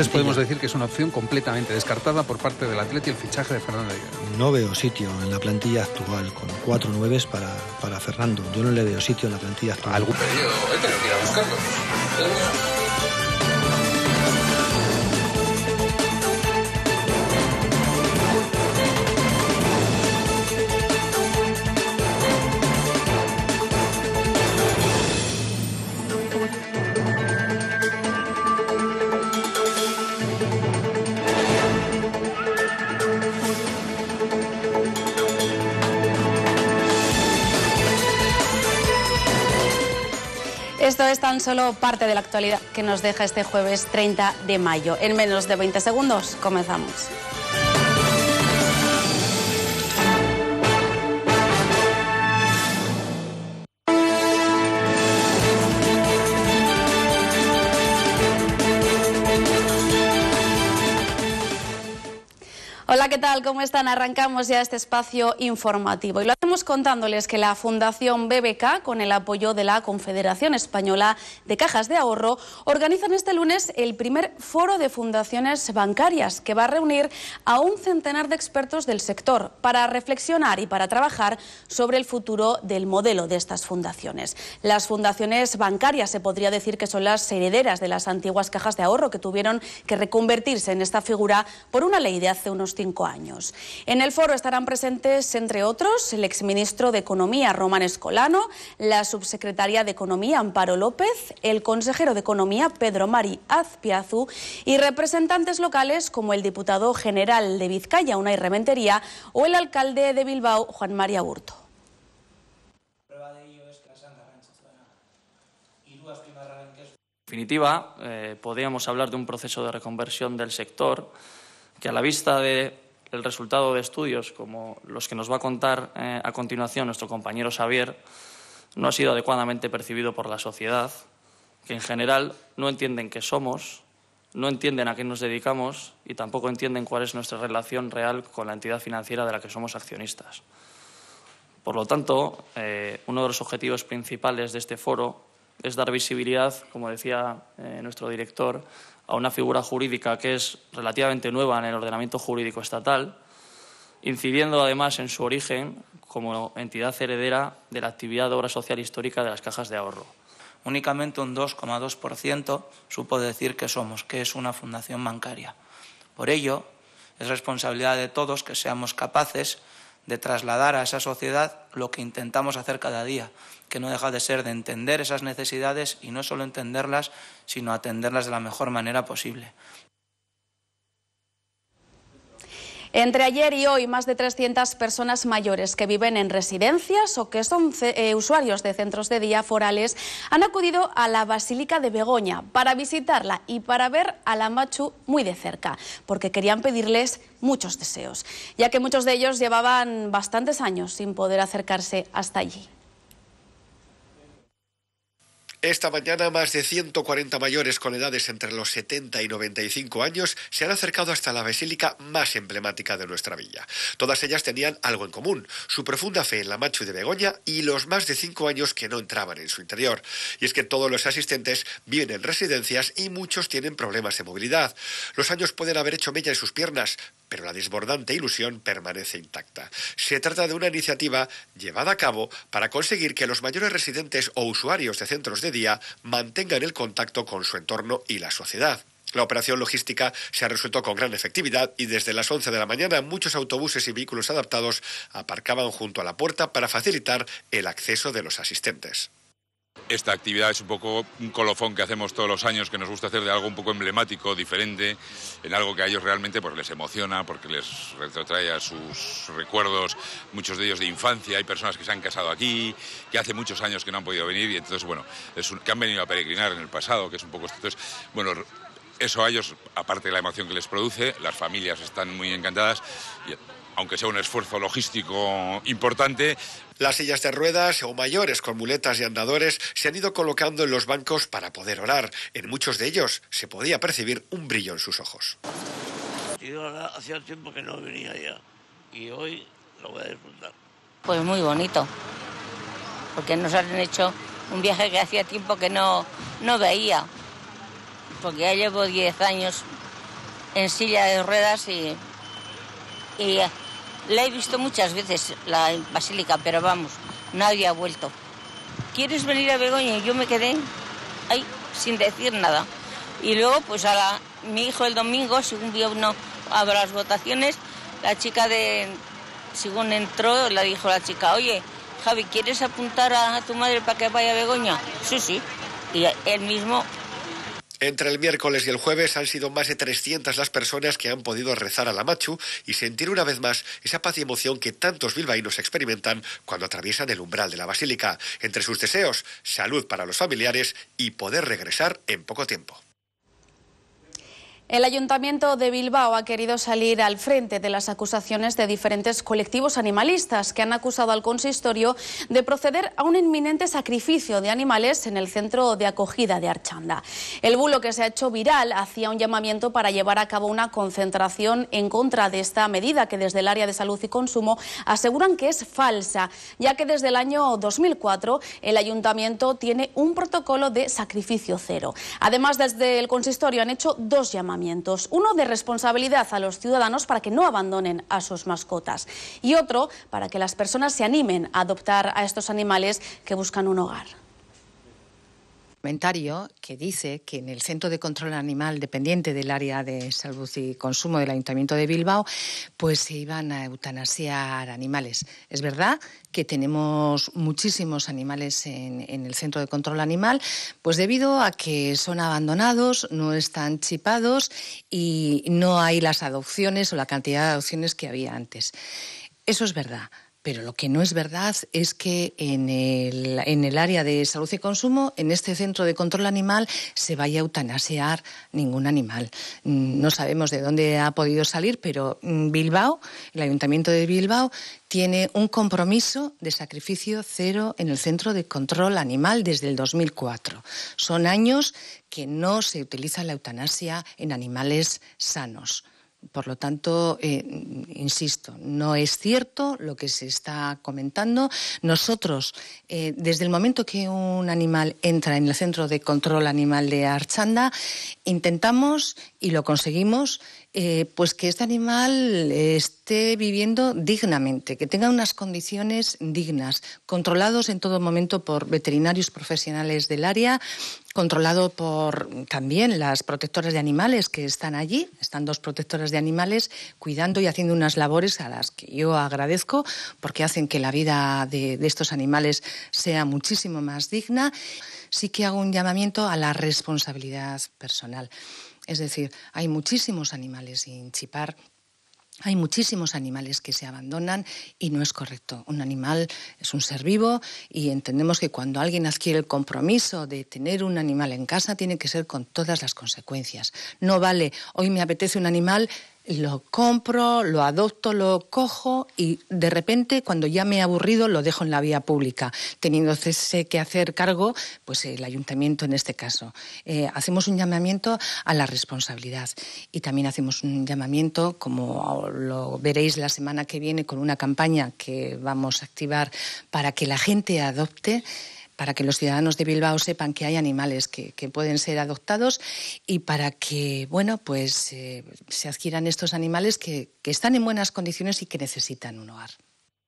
Entonces podemos decir que es una opción completamente descartada por parte del Atleti el fichaje de Fernando Higuera. No veo sitio en la plantilla actual con 4 nueves para Fernando. Yo no le veo sitio en la plantilla actual. ¿Algún pedido? Tengo que ir a buscarlo. Esto es tan solo parte de la actualidad que nos deja este jueves 30 de mayo. En menos de 20 segundos comenzamos. Hola, ¿qué tal? ¿Cómo están? Arrancamos ya este espacio informativo y lo hacemos contándoles que la Fundación BBK, con el apoyo de la Confederación Española de Cajas de Ahorro, organizan este lunes el primer foro de fundaciones bancarias que va a reunir a un centenar de expertos del sector para reflexionar y para trabajar sobre el futuro del modelo de estas fundaciones. Las fundaciones bancarias se podría decir que son las herederas de las antiguas cajas de ahorro que tuvieron que reconvertirse en esta figura por una ley de hace unos 5 años. En el foro estarán presentes, entre otros, el exministro de Economía, Román Escolano, la subsecretaria de Economía, Amparo López, el consejero de Economía, Pedro Mari Azpiazu, y representantes locales como el diputado general de Vizcaya, Unai Rementería, o el alcalde de Bilbao, Juan María Burto. En definitiva, podríamos hablar de un proceso de reconversión del sector que, a la vista del resultado de estudios como los que nos va a contar a continuación nuestro compañero Xavier, no ha sido adecuadamente percibido por la sociedad, que en general no entienden qué somos, no entienden a qué nos dedicamos y tampoco entienden cuál es nuestra relación real con la entidad financiera de la que somos accionistas. Por lo tanto, uno de los objetivos principales de este foro es dar visibilidad, como decía nuestro director, a una figura jurídica que es relativamente nueva en el ordenamiento jurídico estatal, incidiendo además en su origen como entidad heredera de la actividad de obra social histórica de las cajas de ahorro. Únicamente un 2,2% supo decir que somos, que es una fundación bancaria. Por ello, es responsabilidad de todos que seamos capaces de trasladar a esa sociedad lo que intentamos hacer cada día, que no deja de ser de entender esas necesidades y no solo entenderlas, sino atenderlas de la mejor manera posible. Entre ayer y hoy, más de 300 personas mayores que viven en residencias o que son usuarios de centros de día forales han acudido a la Basílica de Begoña para visitarla y para ver a la Amatxu muy de cerca, porque querían pedirles muchos deseos, ya que muchos de ellos llevaban bastantes años sin poder acercarse hasta allí. Esta mañana más de 140 mayores con edades entre los 70 y 95 años se han acercado hasta la basílica más emblemática de nuestra villa. Todas ellas tenían algo en común, su profunda fe en la Amatxu de Begoña y los más de 5 años que no entraban en su interior. Y es que todos los asistentes viven en residencias y muchos tienen problemas de movilidad. Los años pueden haber hecho mella en sus piernas, pero la desbordante ilusión permanece intacta. Se trata de una iniciativa llevada a cabo para conseguir que los mayores residentes o usuarios de centros de día mantengan el contacto con su entorno y la sociedad. La operación logística se ha resuelto con gran efectividad y desde las 11 de la mañana muchos autobuses y vehículos adaptados aparcaban junto a la puerta para facilitar el acceso de los asistentes. Esta actividad es un poco un colofón que hacemos todos los años, que nos gusta hacer de algo un poco emblemático, diferente, en algo que a ellos realmente pues les emociona, porque les retrotrae a sus recuerdos, muchos de ellos de infancia. Hay personas que se han casado aquí, que hace muchos años que no han podido venir y entonces, bueno, que han venido a peregrinar en el pasado, que es un poco esto. Entonces, bueno, eso a ellos, aparte de la emoción que les produce, las familias están muy encantadas, y aunque sea un esfuerzo logístico importante. Las sillas de ruedas o mayores con muletas y andadores se han ido colocando en los bancos para poder orar. En muchos de ellos se podía percibir un brillo en sus ojos. Yo hacía tiempo que no venía ya y hoy lo voy a disfrutar. Pues muy bonito, porque nos han hecho un viaje que hacía tiempo que no veía, porque ya llevo 10 años en silla de ruedas y la he visto muchas veces, la basílica, pero vamos, nadie ha vuelto. ¿Quieres venir a Begoña? Y yo me quedé ahí sin decir nada. Y luego, pues mi hijo el domingo, según vio a las votaciones, la chica según entró, le dijo la chica, oye, Javi, ¿quieres apuntar a tu madre para que vaya a Begoña? Sí, sí. Y él mismo. Entre el miércoles y el jueves han sido más de 300 las personas que han podido rezar a la Machu y sentir una vez más esa paz y emoción que tantos bilbaínos experimentan cuando atraviesan el umbral de la basílica. Entre sus deseos, salud para los familiares y poder regresar en poco tiempo. El Ayuntamiento de Bilbao ha querido salir al frente de las acusaciones de diferentes colectivos animalistas que han acusado al consistorio de proceder a un inminente sacrificio de animales en el centro de acogida de Archanda. El bulo que se ha hecho viral hacía un llamamiento para llevar a cabo una concentración en contra de esta medida que desde el área de salud y consumo aseguran que es falsa, ya que desde el año 2004 el Ayuntamiento tiene un protocolo de sacrificio cero. Además, desde el consistorio han hecho dos llamamientos. Uno de responsabilidad a los ciudadanos para que no abandonen a sus mascotas y otro para que las personas se animen a adoptar a estos animales que buscan un hogar. Comentario que dice que en el Centro de Control Animal dependiente del área de salud y consumo del Ayuntamiento de Bilbao, pues se iban a eutanasiar animales. Es verdad que tenemos muchísimos animales en el Centro de Control Animal, pues debido a que son abandonados, no están chipados y no hay las adopciones o la cantidad de adopciones que había antes. Eso es verdad. Pero lo que no es verdad es que en el área de salud y consumo, en este centro de control animal, se vaya a eutanasiar ningún animal. No sabemos de dónde ha podido salir, pero Bilbao, el Ayuntamiento de Bilbao, tiene un compromiso de sacrificio cero en el centro de control animal desde el 2004. Son años que no se utiliza la eutanasia en animales sanos. Por lo tanto, insisto, no es cierto lo que se está comentando. Nosotros, desde el momento que un animal entra en el centro de control animal de Archanda, intentamos y lo conseguimos, pues que este animal esté viviendo dignamente, que tenga unas condiciones dignas, controlados en todo momento por veterinarios profesionales del área, controlado por también las protectoras de animales que están allí. Están dos protectoras de animales cuidando y haciendo unas labores a las que yo agradezco porque hacen que la vida de estos animales sea muchísimo más digna. Sí que hago un llamamiento a la responsabilidad personal. Es decir, hay muchísimos animales sin chipar. Hay muchísimos animales que se abandonan y no es correcto. Un animal es un ser vivo y entendemos que cuando alguien adquiere el compromiso de tener un animal en casa tiene que ser con todas las consecuencias. No vale, hoy me apetece un animal, lo compro, lo adopto, lo cojo y de repente cuando ya me he aburrido lo dejo en la vía pública, teniéndose que hacer cargo pues el ayuntamiento en este caso. Hacemos un llamamiento a la responsabilidad y también hacemos un llamamiento, como lo veréis la semana que viene con una campaña que vamos a activar para que la gente adopte, para que los ciudadanos de Bilbao sepan que hay animales que pueden ser adoptados y para que, bueno, pues se adquieran estos animales que están en buenas condiciones y que necesitan un hogar.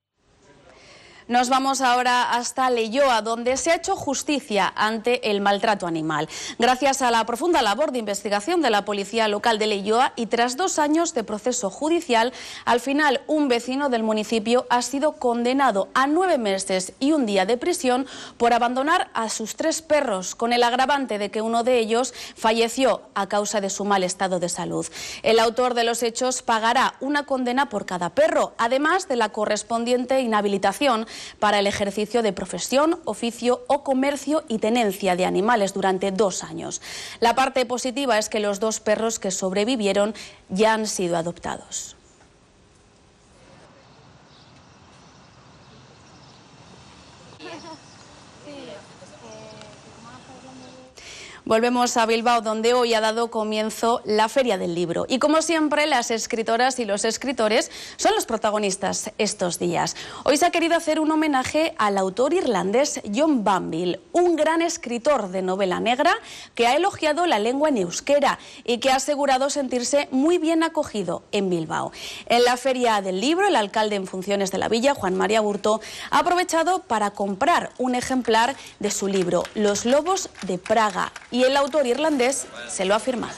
Nos vamos ahora hasta Leioa, donde se ha hecho justicia ante el maltrato animal. Gracias a la profunda labor de investigación de la Policía Local de Leioa y tras 2 años de proceso judicial, al final un vecino del municipio ha sido condenado a 9 meses y 1 día de prisión por abandonar a sus 3 perros, con el agravante de que uno de ellos falleció a causa de su mal estado de salud. El autor de los hechos pagará una condena por cada perro, además de la correspondiente inhabilitación para el ejercicio de profesión, oficio o comercio y tenencia de animales durante 2 años. La parte positiva es que los 2 perros que sobrevivieron ya han sido adoptados. Volvemos a Bilbao, donde hoy ha dado comienzo la Feria del Libro. Y como siempre, las escritoras y los escritores son los protagonistas estos días. Hoy se ha querido hacer un homenaje al autor irlandés John Banville, un gran escritor de novela negra que ha elogiado la lengua en euskera y que ha asegurado sentirse muy bien acogido en Bilbao. En la Feria del Libro, el alcalde en funciones de la villa, Juan María Burto, ha aprovechado para comprar un ejemplar de su libro, Los lobos de Praga. Y el autor irlandés se lo ha firmado.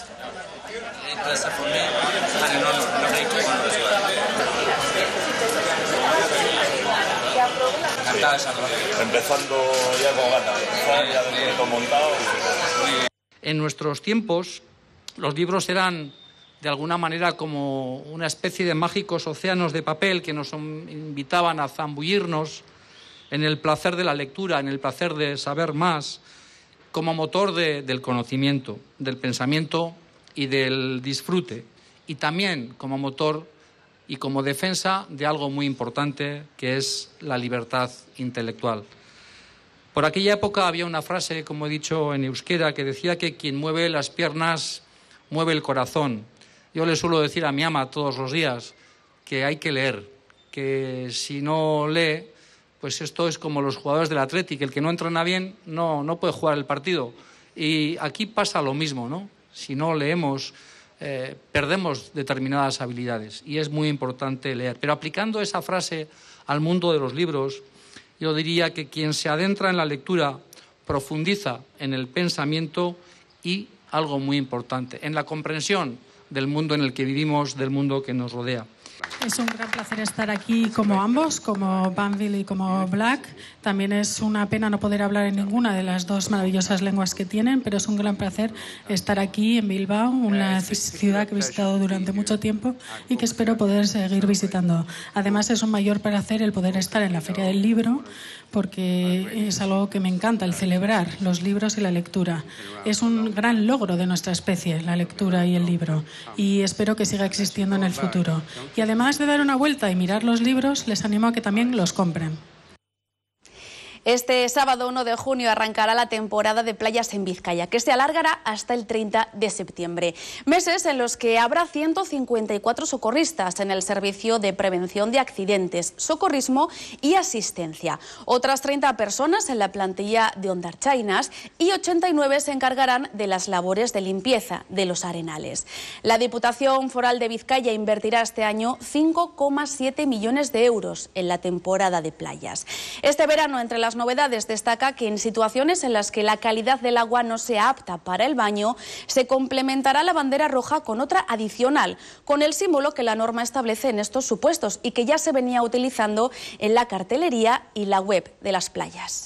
Empezando ya con ganas, ya de todo montado. En nuestros tiempos, los libros eran de alguna manera como una especie de mágicos océanos de papel que nos invitaban a zambullirnos en el placer de la lectura, en el placer de saber más, como motor del conocimiento, del pensamiento y del disfrute, y también como motor y como defensa de algo muy importante, que es la libertad intelectual. Por aquella época había una frase, como he dicho en euskera, que decía que quien mueve las piernas mueve el corazón. Yo le suelo decir a mi ama todos los días que hay que leer, que si no lee, pues esto es como los jugadores del Athletic, el que no entrena bien no puede jugar el partido. Y aquí pasa lo mismo, ¿no? Si no leemos, perdemos determinadas habilidades y es muy importante leer. Pero aplicando esa frase al mundo de los libros, yo diría que quien se adentra en la lectura profundiza en el pensamiento y, algo muy importante, en la comprensión del mundo en el que vivimos, del mundo que nos rodea. Es un gran placer estar aquí como ambos, como Banville y como Black. También es una pena no poder hablar en ninguna de las dos maravillosas lenguas que tienen, pero es un gran placer estar aquí en Bilbao, una ciudad que he visitado durante mucho tiempo y que espero poder seguir visitando. Además, es un mayor placer el poder estar en la Feria del Libro, porque es algo que me encanta, el celebrar los libros y la lectura. Es un gran logro de nuestra especie, la lectura y el libro, y espero que siga existiendo en el futuro. Y además de dar una vuelta y mirar los libros, les animo a que también los compren. Este sábado 1 de junio arrancará la temporada de playas en Vizcaya, que se alargará hasta el 30 de septiembre. Meses en los que habrá 154 socorristas en el servicio de prevención de accidentes, socorrismo y asistencia. Otras 30 personas en la plantilla de hondartzainas y 89 se encargarán de las labores de limpieza de los arenales. La Diputación Foral de Vizcaya invertirá este año 5,7 millones de euros en la temporada de playas. Este verano, entre las novedades, destaca que en situaciones en las que la calidad del agua no sea apta para el baño, se complementará la bandera roja con otra adicional, con el símbolo que la norma establece en estos supuestos y que ya se venía utilizando en la cartelería y la web de las playas.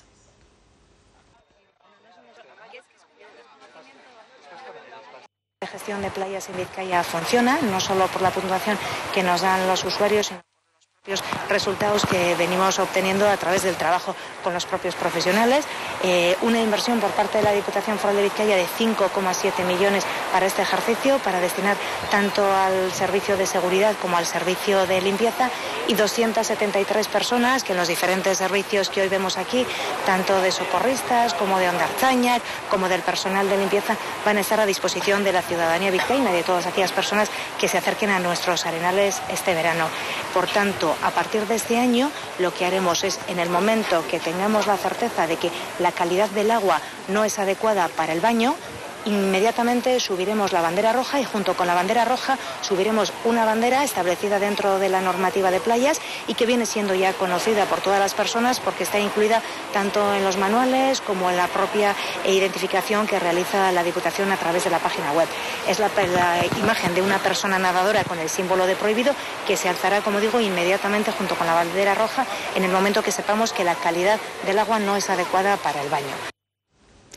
La gestión de playas en Vizcaya funciona, no solo por la puntuación que nos dan los usuarios, sino resultados que venimos obteniendo a través del trabajo con los propios profesionales. Una inversión por parte de la Diputación Foral de Vizcaya de 5,7 millones para este ejercicio, para destinar tanto al servicio de seguridad como al servicio de limpieza, y 273 personas que en los diferentes servicios que hoy vemos aquí, tanto de socorristas como de hondartzainak, como del personal de limpieza, van a estar a disposición de la ciudadanía vizcaína y de todas aquellas personas que se acerquen a nuestros arenales este verano. Por tanto, a partir de este año, lo que haremos es, en el momento que tengamos la certeza de que la calidad del agua no es adecuada para el baño, inmediatamente subiremos la bandera roja y junto con la bandera roja subiremos una bandera establecida dentro de la normativa de playas y que viene siendo ya conocida por todas las personas porque está incluida tanto en los manuales como en la propia identificación que realiza la Diputación a través de la página web. Es la imagen de una persona nadadora con el símbolo de prohibido que se alzará, como digo, inmediatamente junto con la bandera roja en el momento que sepamos que la calidad del agua no es adecuada para el baño.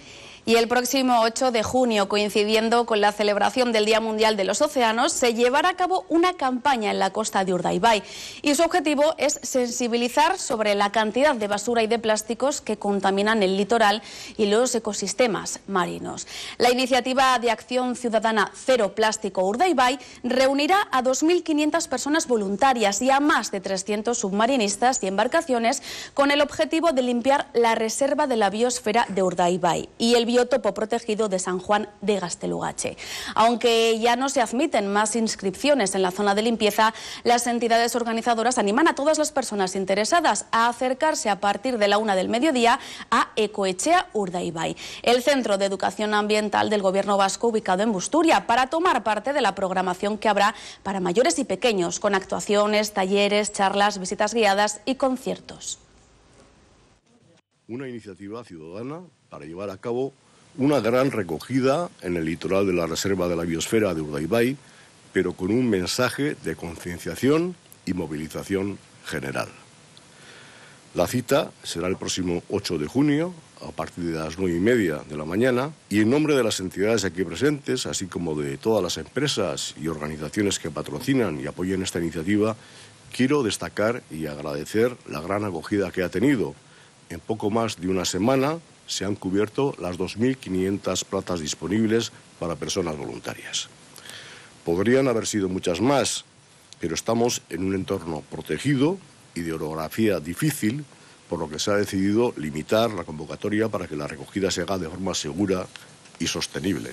Y el próximo 8 de junio, coincidiendo con la celebración del Día Mundial de los Océanos, se llevará a cabo una campaña en la costa de Urdaibai. Y su objetivo es sensibilizar sobre la cantidad de basura y de plásticos que contaminan el litoral y los ecosistemas marinos. La iniciativa de acción ciudadana Cero Plástico Urdaibai reunirá a 2.500 personas voluntarias y a más de 300 submarinistas y embarcaciones con el objetivo de limpiar la reserva de la biosfera de Urdaibai y el biotopo protegido de San Juan de Gaztelugatxe. Aunque ya no se admiten más inscripciones en la zona de limpieza, las entidades organizadoras animan a todas las personas interesadas a acercarse a partir de la 1 del mediodía a Ecoetxea Urdaibai, el centro de educación ambiental del Gobierno vasco ubicado en Busturia, para tomar parte de la programación que habrá para mayores y pequeños, con actuaciones, talleres, charlas, visitas guiadas y conciertos. Una iniciativa ciudadana para llevar a cabo una gran recogida en el litoral de la Reserva de la Biosfera de Urdaibai, pero con un mensaje de concienciación y movilización general. La cita será el próximo 8 de junio, a partir de las 9:30 de la mañana, y en nombre de las entidades aquí presentes, así como de todas las empresas y organizaciones que patrocinan y apoyan esta iniciativa, quiero destacar y agradecer la gran acogida que ha tenido. En poco más de una semana se han cubierto las 2.500 plazas disponibles para personas voluntarias. Podrían haber sido muchas más, pero estamos en un entorno protegido y de orografía difícil, por lo que se ha decidido limitar la convocatoria para que la recogida se haga de forma segura y sostenible.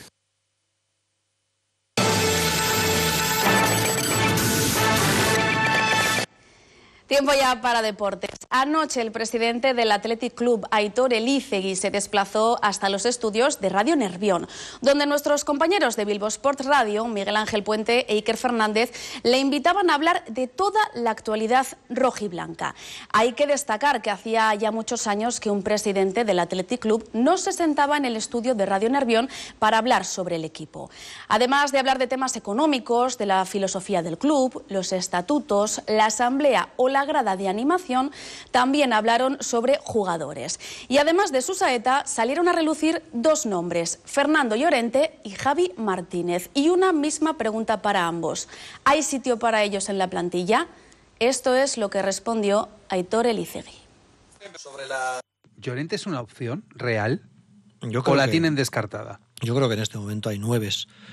Tiempo ya para deportes. Anoche el presidente del Athletic Club, Aitor Elizegui, se desplazó hasta los estudios de Radio Nervión, donde nuestros compañeros de Bilbo Sport Radio, Miguel Ángel Puente e Iker Fernández, le invitaban a hablar de toda la actualidad rojiblanca. Hay que destacar que hacía ya muchos años que un presidente del Athletic Club no se sentaba en el estudio de Radio Nervión para hablar sobre el equipo. Además de hablar de temas económicos, de la filosofía del club, los estatutos, la asamblea o la grada de animación, también hablaron sobre jugadores. Y además de su saeta, salieron a relucir dos nombres, Fernando Llorente y Javi Martínez. Y una misma pregunta para ambos. ¿Hay sitio para ellos en la plantilla? Esto es lo que respondió Aitor Elizegui. ¿Llorente es una opción real? ¿O la tienen descartada? Yo creo que en este momento hay 9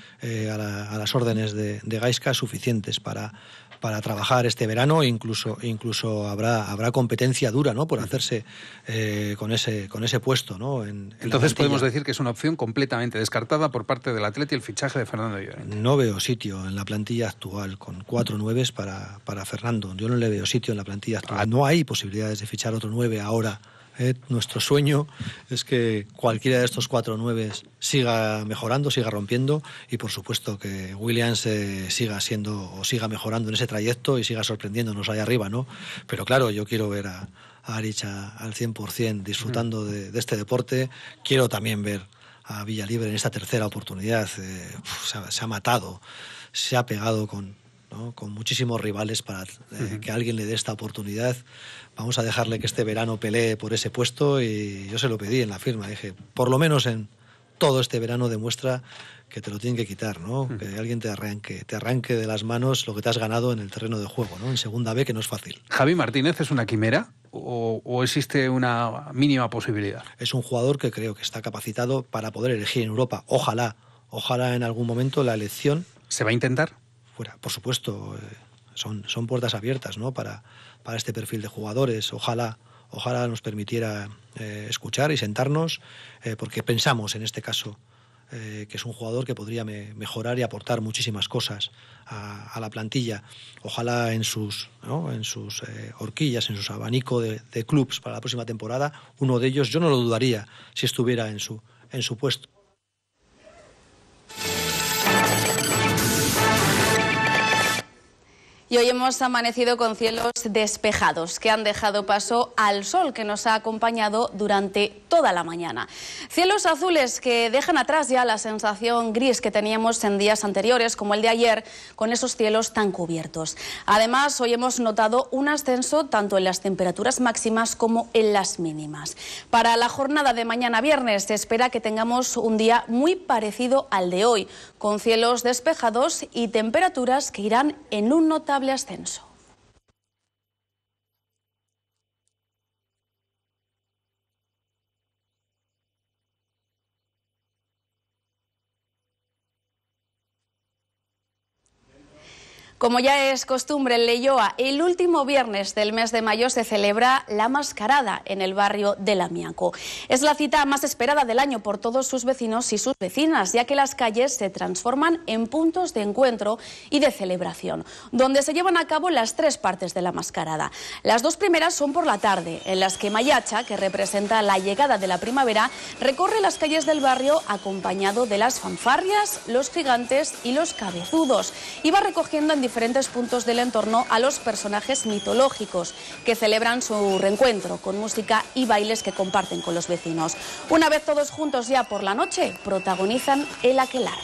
a las órdenes de Gaizka suficientes para trabajar este verano. Incluso habrá competencia dura, ¿no?, por hacerse con ese puesto, ¿no? Entonces podemos decir que es una opción completamente descartada por parte del Atleti el fichaje de Fernando Llorente. No veo sitio en la plantilla actual con 4 9 para Fernando. Yo no le veo sitio en la plantilla actual. No hay posibilidades de fichar otro 9 ahora. Nuestro sueño es que cualquiera de estos 4 9 siga mejorando, siga rompiendo, y por supuesto que Williams siga mejorando en ese trayecto y siga sorprendiéndonos allá arriba, ¿no? Pero claro, yo quiero ver a Arich al 100% disfrutando de este deporte. Quiero también ver a Villalibre en esta tercera oportunidad. Se ha matado, se ha pegado con muchísimos rivales para que alguien le dé esta oportunidad. Vamos a dejarle que este verano pelee por ese puesto, y yo se lo pedí en la firma. Dije, por lo menos en todo este verano demuestra que te lo tienen que quitar, ¿no? Que alguien te arranque de las manos lo que te has ganado en el terreno de juego, ¿no? En segunda B, que no es fácil. ¿Javi Martínez es una quimera o existe una mínima posibilidad? Es un jugador que creo que está capacitado para poder elegir en Europa. Ojalá en algún momento la elección... ¿Se va a intentar? Fuera, por supuesto, son puertas abiertas, ¿no?, para este perfil de jugadores. Ojalá nos permitiera escuchar y sentarnos, porque pensamos en este caso que es un jugador que podría mejorar y aportar muchísimas cosas a la plantilla. Ojalá en sus horquillas, en su abanico de clubs para la próxima temporada, uno de ellos, yo no lo dudaría si estuviera en su puesto. Y hoy hemos amanecido con cielos despejados que han dejado paso al sol que nos ha acompañado durante toda la mañana. Cielos azules que dejan atrás ya la sensación gris que teníamos en días anteriores, como el de ayer, con esos cielos tan cubiertos. Además, hoy hemos notado un ascenso tanto en las temperaturas máximas como en las mínimas. Para la jornada de mañana viernes se espera que tengamos un día muy parecido al de hoy, con cielos despejados y temperaturas que irán en un notable ascenso. Como ya es costumbre en Leioa, el último viernes del mes de mayo se celebra la mascarada en el barrio de Lamiaco. Es la cita más esperada del año por todos sus vecinos y sus vecinas, ya que las calles se transforman en puntos de encuentro y de celebración, donde se llevan a cabo las tres partes de la mascarada. Las dos primeras son por la tarde, en las que Mayacha, que representa la llegada de la primavera, recorre las calles del barrio acompañado de las fanfarrias, los gigantes y los cabezudos, y va recogiendo en diferentes puntos del entorno a los personajes mitológicos que celebran su reencuentro con música y bailes que comparten con los vecinos. Una vez todos juntos ya por la noche, protagonizan el aquelarre.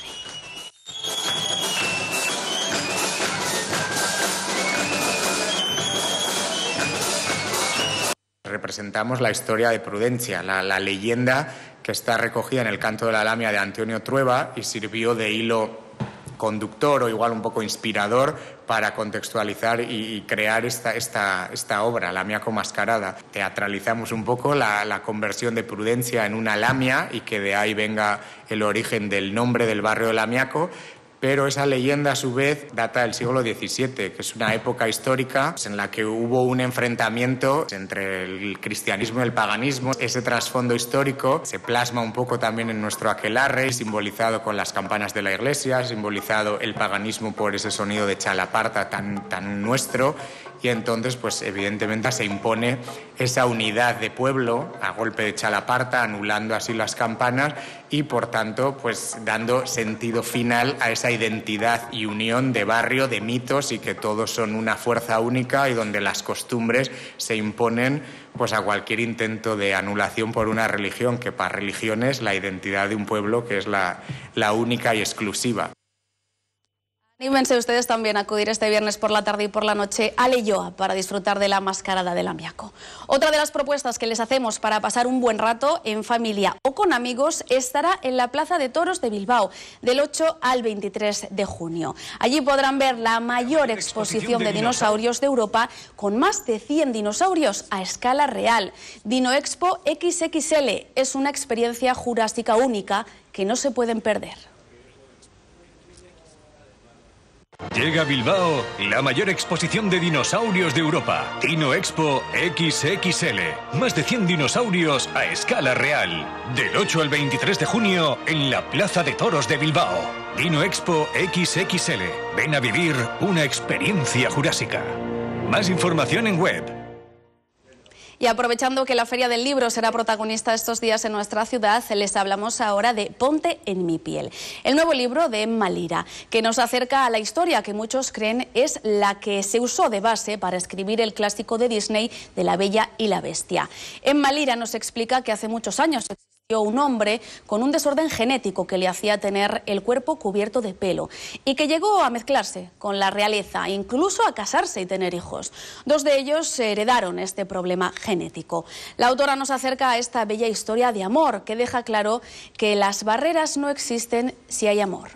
Representamos la historia de Prudencia, la leyenda que está recogida en el Canto de la Lamia de Antonio Trueba y sirvió de hilo conductor o igual un poco inspirador para contextualizar y crear esta obra, Lamiaco Mascarada. Teatralizamos un poco la conversión de Prudencia en una lamia y que de ahí venga el origen del nombre del barrio de Lamiaco. Pero esa leyenda, a su vez, data del siglo XVII, que es una época histórica en la que hubo un enfrentamiento entre el cristianismo y el paganismo. Ese trasfondo histórico se plasma un poco también en nuestro aquelarre, simbolizado con las campanas de la iglesia, simbolizado el paganismo por ese sonido de chalaparta tan nuestro. Y entonces, pues evidentemente se impone esa unidad de pueblo a golpe de chalaparta, anulando así las campanas y, por tanto, pues dando sentido final a esa identidad y unión de barrio, de mitos y que todos son una fuerza única y donde las costumbres se imponen pues a cualquier intento de anulación por una religión, que para religiones la identidad de un pueblo que es la única y exclusiva. Anímense ustedes también a acudir este viernes por la tarde y por la noche a Leioa para disfrutar de la mascarada de Lamiaco. Otra de las propuestas que les hacemos para pasar un buen rato en familia o con amigos estará en la Plaza de Toros de Bilbao del 8 al 23 de junio. Allí podrán ver la mayor exposición de dinosaurios de Europa con más de 100 dinosaurios a escala real. Dino Expo XXL es una experiencia jurásica única que no se pueden perder. Llega a Bilbao la mayor exposición de dinosaurios de Europa. Dino Expo XXL. Más de 100 dinosaurios a escala real. Del 8 al 23 de junio en la Plaza de Toros de Bilbao. Dino Expo XXL. Ven a vivir una experiencia jurásica. Más información en web. Y aprovechando que la Feria del Libro será protagonista estos días en nuestra ciudad, les hablamos ahora de Ponte en mi piel, el nuevo libro de Emma Lira, que nos acerca a la historia que muchos creen es la que se usó de base para escribir el clásico de Disney de La Bella y la Bestia. Emma Lira nos explica que hace muchos años existió un hombre con un desorden genético que le hacía tener el cuerpo cubierto de pelo y que llegó a mezclarse con la realeza, incluso a casarse y tener hijos. Dos de ellos heredaron este problema genético. La autora nos acerca a esta bella historia de amor que deja claro que las barreras no existen si hay amor.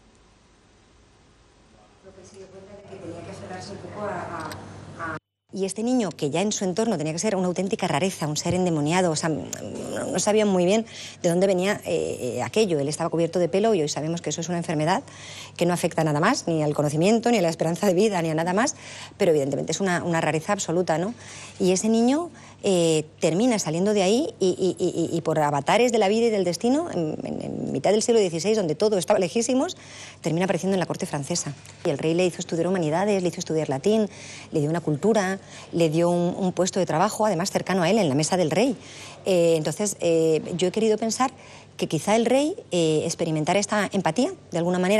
Y este niño, que ya en su entorno tenía que ser una auténtica rareza, un ser endemoniado, o sea, no sabían muy bien de dónde venía aquello. Él estaba cubierto de pelo y hoy sabemos que eso es una enfermedad que no afecta a nada más, ni al conocimiento, ni a la esperanza de vida, ni a nada más, pero evidentemente es una rareza absoluta, ¿no? Y ese niño termina saliendo de ahí y por avatares de la vida y del destino, en mitad del siglo XVI, donde todo estaba lejísimos, termina apareciendo en la corte francesa. Y el rey le hizo estudiar humanidades, le hizo estudiar latín, le dio una cultura, le dio un puesto de trabajo, además cercano a él, en la mesa del rey. Entonces, yo he querido pensar que quizá el rey experimentara esta empatía, de alguna manera,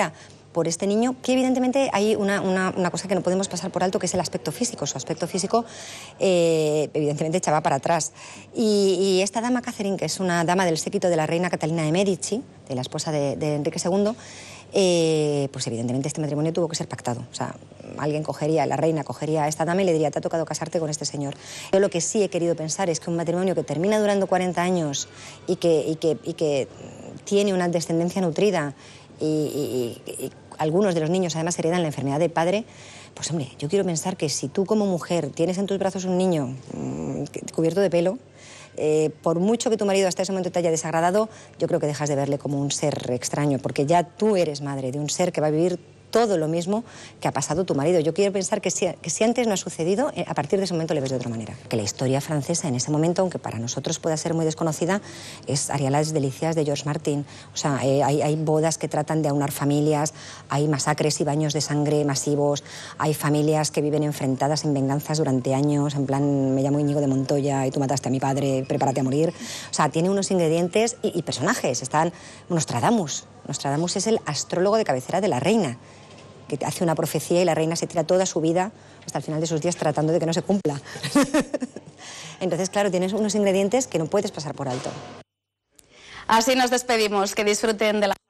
por este niño, que evidentemente hay una cosa que no podemos pasar por alto, que es el aspecto físico. Su aspecto físico evidentemente echaba para atrás. Y esta dama Catherine, que es una dama del séquito de la reina Catalina de Medici, de la esposa de Enrique II, pues evidentemente este matrimonio tuvo que ser pactado. O sea, la reina cogería a esta dama y le diría: te ha tocado casarte con este señor. Yo lo que sí he querido pensar es que un matrimonio que termina durando 40 años y que tiene una descendencia nutrida y algunos de los niños además heredan la enfermedad del padre, pues hombre, yo quiero pensar que si tú como mujer tienes en tus brazos un niño cubierto de pelo, por mucho que tu marido hasta ese momento te haya desagradado, yo creo que dejas de verle como un ser extraño, porque ya tú eres madre de un ser que va a vivir todo lo mismo que ha pasado tu marido. Yo quiero pensar que si antes no ha sucedido, a partir de ese momento le ves de otra manera. Que la historia francesa en ese momento, aunque para nosotros pueda ser muy desconocida, haría las delicias de George Martin. O sea, hay bodas que tratan de aunar familias, hay masacres y baños de sangre masivos, hay familias que viven enfrentadas en venganzas durante años, en plan, me llamo Íñigo de Montoya y tú mataste a mi padre, prepárate a morir. O sea, tiene unos ingredientes y personajes. Están Nostradamus. Nostradamus es el astrólogo de cabecera de la reina, que hace una profecía y la reina se tira toda su vida hasta el final de sus días tratando de que no se cumpla. Entonces, claro, tienes unos ingredientes que no puedes pasar por alto. Así nos despedimos. Que disfruten de la